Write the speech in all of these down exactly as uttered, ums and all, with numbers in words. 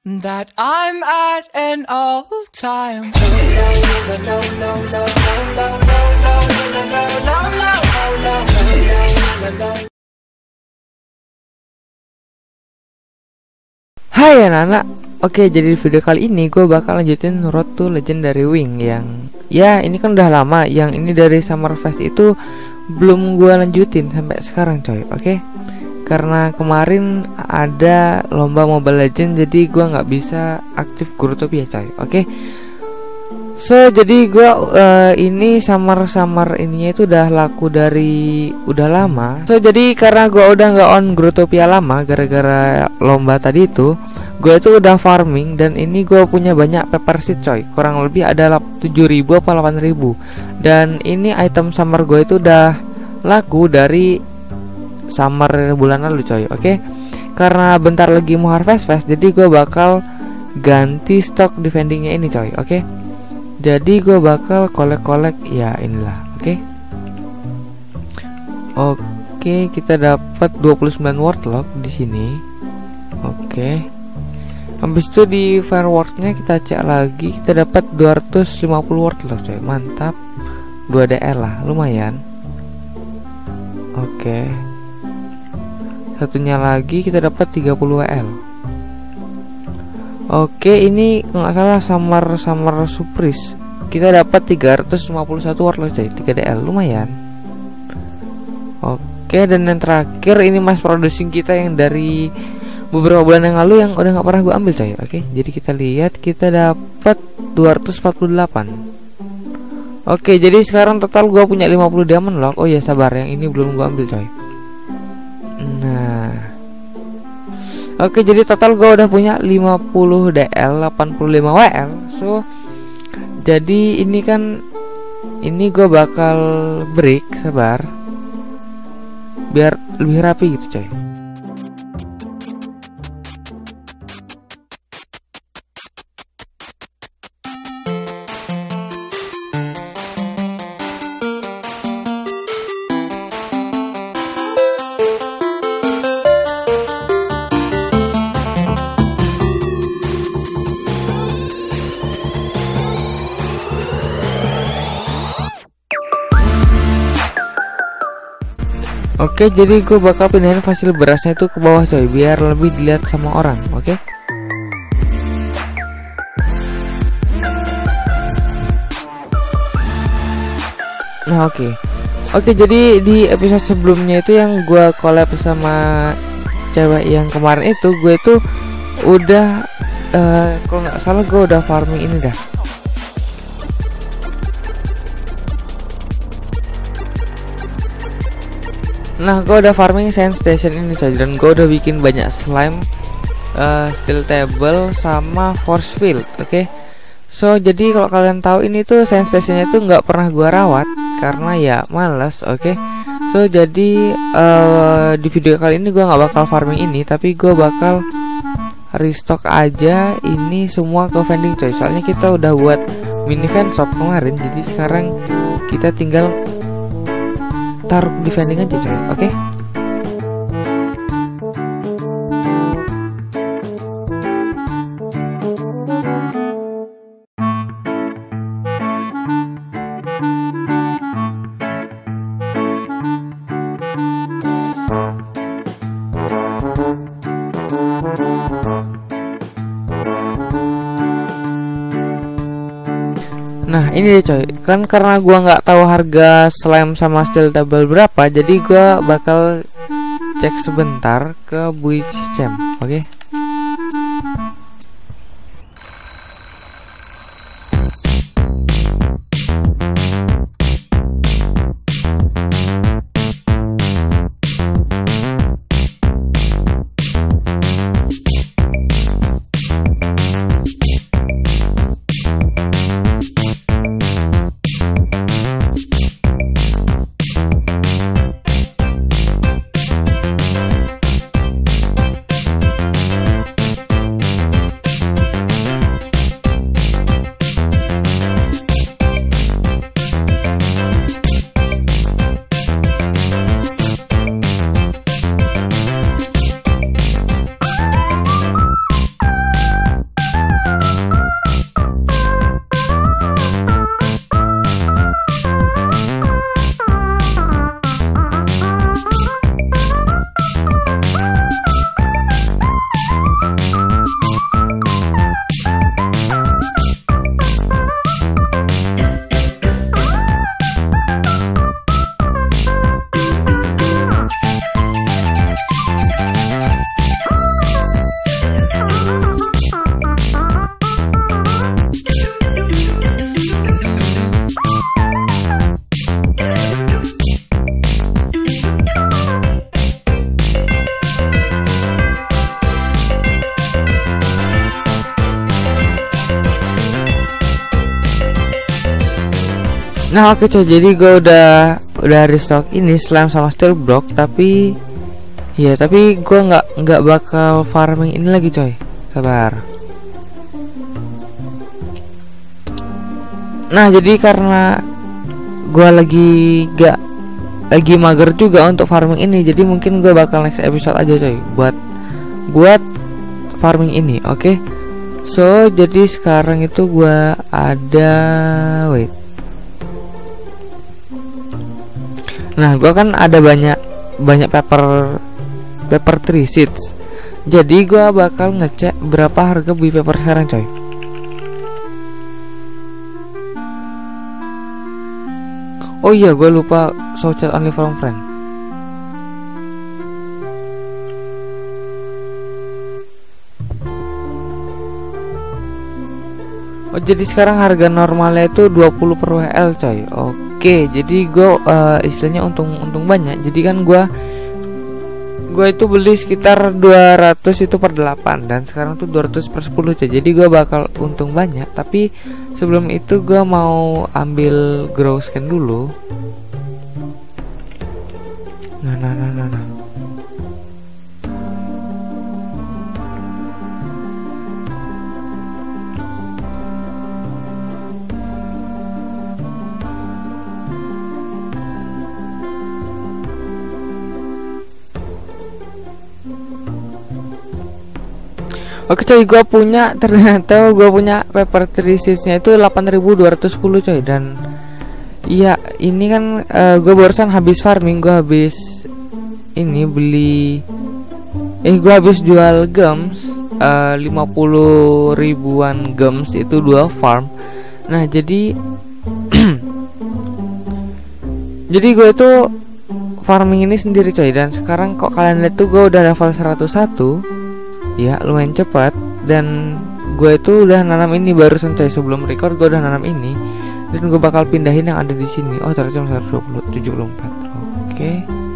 that I'm at an all-time. Hai anak-anak, oke jadi di video kali ini gue bakal lanjutin Road to Legendary Wing yang ya ini kan udah lama. Yang ini dari Summerfest itu belum gue lanjutin sampai sekarang coy, oke? Karena kemarin ada lomba Mobile Legends jadi gue nggak bisa aktif Growtopia coy, oke? So jadi gue uh, ini summer-summer ininya itu udah laku dari udah lama. So jadi karena gue udah nggak on Growtopia lama gara-gara lomba tadi itu, gue itu udah farming dan ini gue punya banyak pepper seed coy. Kurang lebih ada tujuh ribu apa delapan ribu. Dan ini item summer gue itu udah laku dari summer bulan lalu coy, oke? Karena bentar lagi mau harvest fest jadi gue bakal ganti stok defendingnya ini coy, oke? Jadi gue bakal kolek-kolek ya inilah, oke? Oke, kita dapat dua puluh sembilan wordlock di sini. Oke. Habis itu di fireworksnya kita cek lagi, kita dapat dua ratus lima puluh wordlock coy. Mantap. dua D R lah, lumayan. Oke. Satunya lagi kita dapat tiga puluh W L. Oke, ini nggak salah summer summer surprise. Kita dapat tiga ratus lima puluh satu wordlock coy, tiga D L, lumayan. Oke, dan yang terakhir ini mass producing kita yang dari beberapa bulan yang lalu yang udah nggak pernah gue ambil coy. Oke, jadi kita lihat kita dapat dua ratus empat puluh delapan. Oke, jadi sekarang total gue punya lima puluh diamond lock. Oh ya sabar, yang ini belum gue ambil coy. Nah, oke, jadi total gue udah punya lima puluh D L, delapan puluh lima W L. So jadi ini kan ini gue bakal break, sabar, biar lebih rapi gitu coy. Oke, jadi gue bakal pindahin fasil berasnya itu ke bawah coy, biar lebih dilihat sama orang, oke? Nah, oke. Oke, jadi di episode sebelumnya itu yang gue collab sama cewek yang kemarin itu, gue itu udah uh, kalau nggak salah gue udah farming ini dah. Nah, gue udah farming science station ini coy, dan gue udah bikin banyak slime, uh, steel table, sama force field, oke? Okay? So jadi kalau kalian tahu ini tuh science stationnya tuh nggak pernah gue rawat karena ya males, oke? Okay? So jadi uh, di video kali ini gue nggak bakal farming ini, tapi gue bakal restock aja ini semua ke vending coy. Soalnya kita udah buat mini fan shop kemarin, jadi sekarang kita tinggal taruh di vending aja coy, oke? Okay? Nah ini deh coy, kan karena gua nggak tahu harga slime sama steel table berapa, jadi gua bakal cek sebentar ke Bui Cicem, oke? Okay? Nah oke coy, jadi gue udah udah restock ini slime sama steel block, tapi ya tapi gue nggak nggak bakal farming ini lagi coy, sabar. Nah jadi karena gue lagi gak lagi mager juga untuk farming ini, jadi mungkin gue bakal next episode aja coy buat buat farming ini. Oke okay? So jadi sekarang itu gue ada wait nah gue kan ada banyak banyak paper paper tree seeds, jadi gue bakal ngecek berapa harga bui paper sekarang coy. Oh iya, gue lupa show chat only from friend. Oh jadi sekarang harga normalnya itu dua puluh per W L coy. Oke, jadi gue uh, istilahnya untung untung banyak. Jadi kan gue gue itu beli sekitar dua ratus itu per delapan, dan sekarang tuh dua ratus per sepuluh coy. Jadi gue bakal untung banyak. Tapi sebelum itu gue mau ambil grow scan dulu. Nah nah nah nah, nah. Oke coy, gue punya ternyata gue punya paper tree seeds-nya itu delapan ribu dua ratus sepuluh coy. Dan iya ini kan uh, gue barusan habis farming, gue habis ini beli eh gue habis jual gems uh, lima puluh ribuan gems itu dua farm. Nah jadi jadi gue itu farming ini sendiri coy, dan sekarang kok kalian lihat tuh gue udah level seratus satu. Ya lumayan cepat, dan gue itu udah nanam ini barusan coy, sebelum record gue udah nanam ini, dan gue bakal pindahin yang ada di sini. Oh ternyata seratus dua puluh tujuh puluh empat. Oke.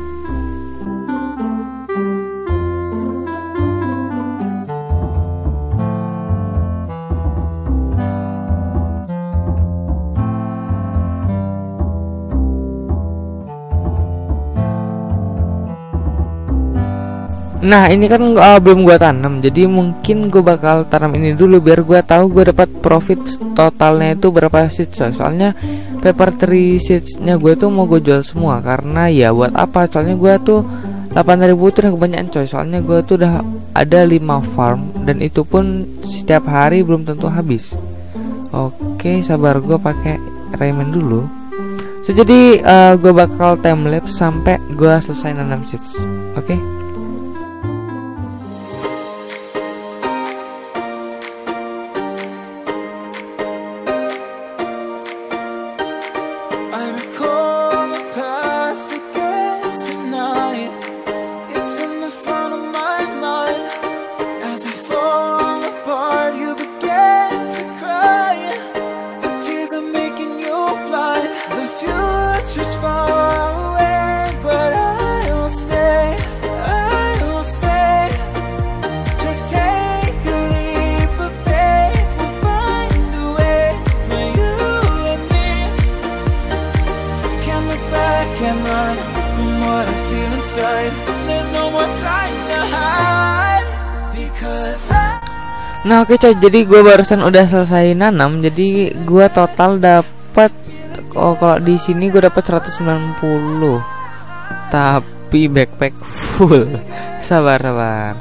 Nah ini kan uh, belum gua tanam, jadi mungkin gue bakal tanam ini dulu biar gua tahu gue dapat profit totalnya itu berapa seeds. Soalnya paper tree seedsnya gue tuh mau gue jual semua, karena ya buat apa? Soalnya gue tuh delapan ribu tuh udah kebanyakan coy. Soalnya gue tuh udah ada lima farm, dan itu pun setiap hari belum tentu habis. Oke sabar, gue pakai Rayman dulu. So jadi uh, gue bakal time lapse sampai gue selesai nanam seeds. Oke. Nah oke coy, jadi gue barusan udah selesai nanam, jadi gue total dapat oh kalau di sini gue dapat seratus sembilan puluh, tapi backpack full. Sabar sabar.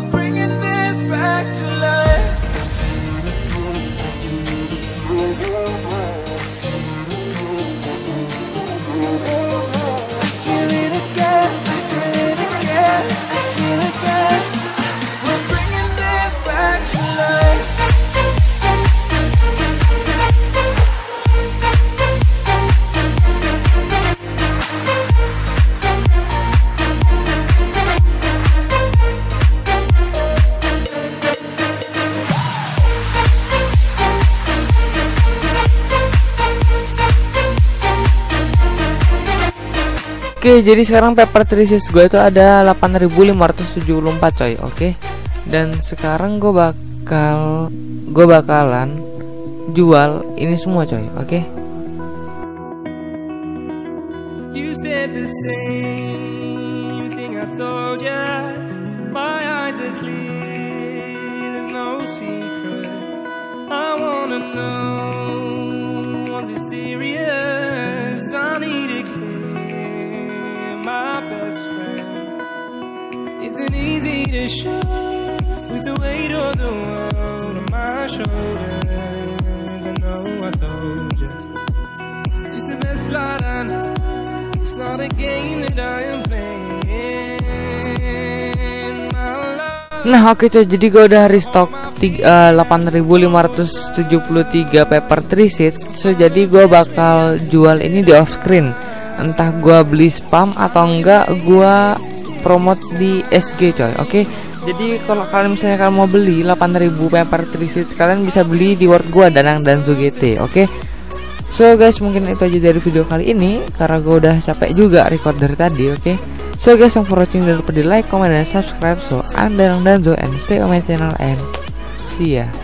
Oke, jadi sekarang paper tree seeds gue itu ada delapan ribu lima ratus tujuh puluh empat coy. Oke. Dan sekarang gue bakal gue bakalan jual ini semua coy. Oke. said the same thing I told ya. My eyes are clear, there's no secret. I wanna know, was it serious? I need it clear, my best friend. Isn't easy to show with the weight of the world on my shoulders. I know I told you, it's the best light I know. It's not a game that I am playing. My love. Nah oke okay, jadi gue udah restock delapan ribu lima ratus tujuh puluh tiga paper three sheets. So jadi gue bakal jual ini di off screen. Entah gue beli spam atau enggak gue promote di S G coy. Oke okay? Jadi kalau kalian misalnya kalian mau beli delapan ribu paper three sheets, kalian bisa beli di word gue Danang Danzo G T. Oke okay? So guys, mungkin itu aja dari video kali ini, karena gue udah capek juga record dari tadi. Oke okay? So guys, thanks for watching. Jangan lupa di like, comment, dan subscribe. So I'm Danang Danzo and stay on my channel and see ya.